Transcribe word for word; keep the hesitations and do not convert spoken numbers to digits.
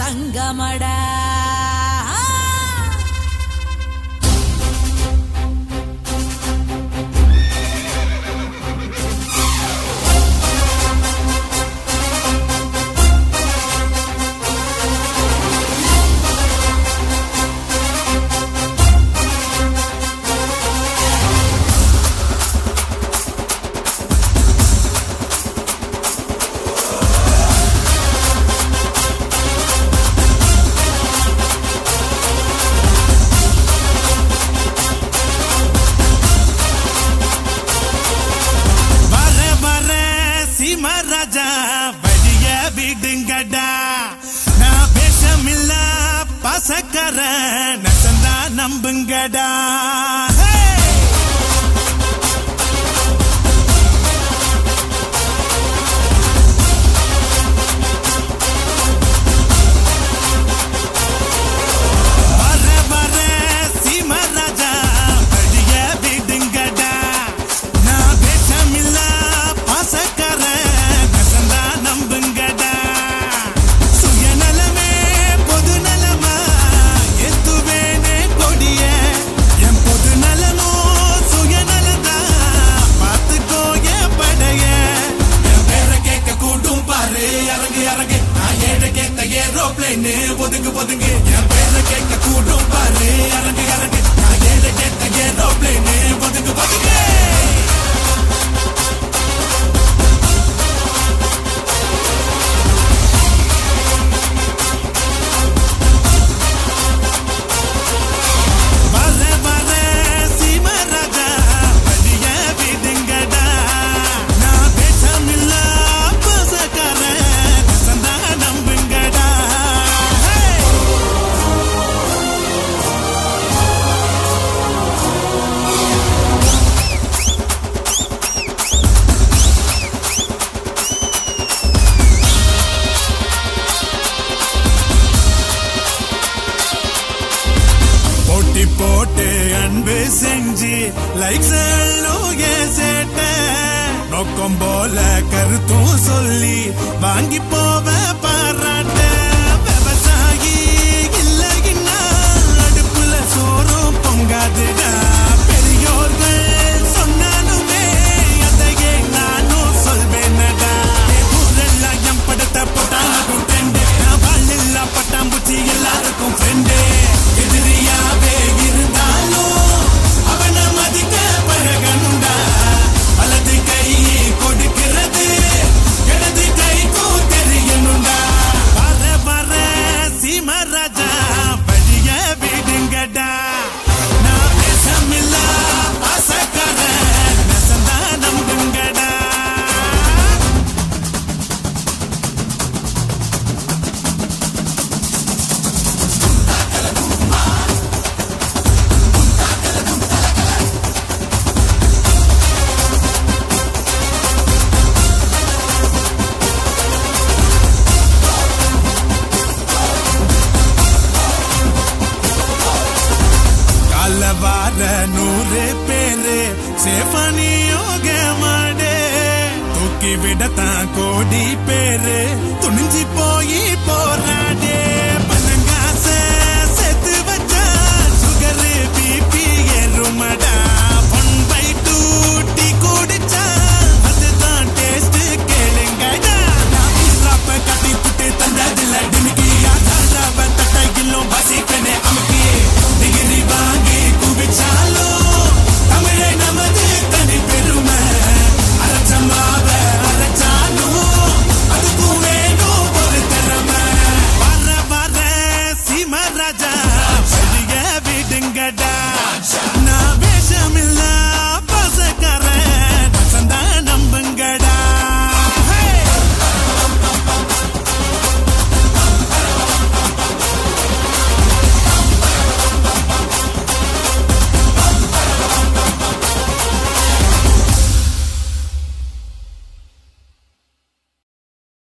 தங்கமடா. ராஜா வழிய விடுங்கடா, நான் பேசமில்ல பசக்கர நசந்தா நம்புங்கடா. ஒதுங்கு ஒதுங்கு என் பேர கேட்க கூடும் பாரு, இறங்கு இறங்கு நான் ஏழை கேட்ட ஏரோப்ளேனு ஒதுங்கு ஒதுங்கு. போட்டு அன்பு செஞ்சு லைக் சேட்ட நோக்கம் போல கருத்தும் சொல்லி வாங்கி போவ பாராட்ட. விவசாயி இல்லைன்னா அடுப்புல சோறும் பொங்காதுடா, பெரியோர்கள் சொன்னாலுமே அதையே நானும் சொல்வேனடா. ஊரெல்லாம் என் படத்தை போட்டாலும் ட்ரெண்டு, நான் வாழ்நில்லா பட்டாம்பூச்சி எல்லாருக்கும் ஃப்ரெண்டு. எதிரியாவே இருந்தாலும் அவனை மதிக்க பழகணுண்டா, வலது கை கொடுக்கிறது இடது கைக்கும் தெரியணுண்டா. வர வர சீமராஜா வழிய விடுங்கடா, நான் பேசமில்ல ஆசைக்கார நசந்தா நம்புங்கடா. வார நூறு பேரு சேஃபனியோக மாடே, தூக்கி விடத்தான் கோடி பேரு துணிஞ்சி போய் போ